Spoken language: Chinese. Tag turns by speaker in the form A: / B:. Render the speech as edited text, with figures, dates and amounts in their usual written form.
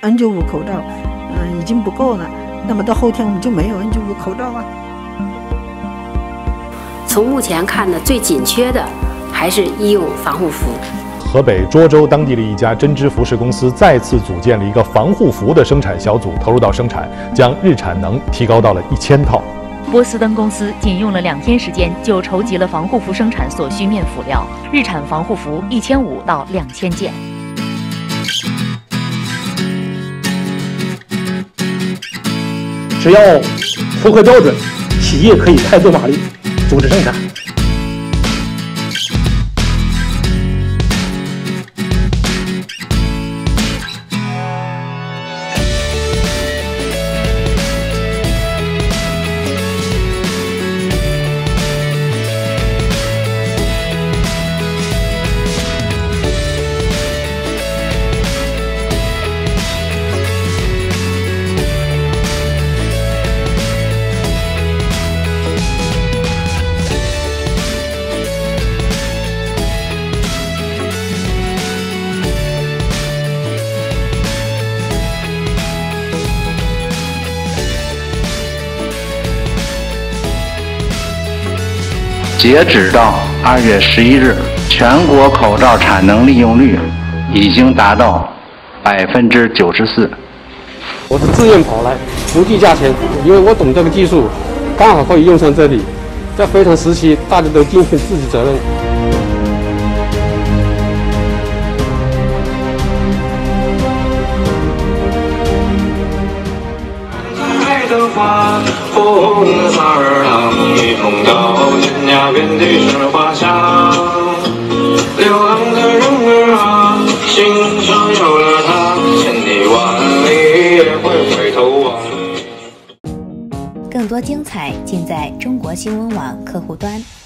A: N95口罩，已经不够了。那么到后天我们就没有N95口罩啊。
B: 从目前看呢，最紧缺的还是医用防护服。
C: 河北涿州当地的一家针织服饰公司再次组建了一个防护服的生产小组，投入到生产，将日产能提高到了1000套。
D: 波司登公司仅用了2天时间就筹集了防护服生产所需面辅料，日产防护服1500到2000件。
E: 只要符合标准，企业可以开足马力组织生产。
F: 截止到2月11日，全国口罩产能利用率已经达到94%。
E: 我是自愿跑来，不计价钱，因为我懂这个技术，刚好可以用上这里。在非常时期，大家都尽尽自己责任。
G: 爱的花，红色儿郎一同到天涯遍地是花香。流浪的人儿啊，心上有了他，千里万里也会回头望。
H: 更多精彩尽在中国新闻网客户端。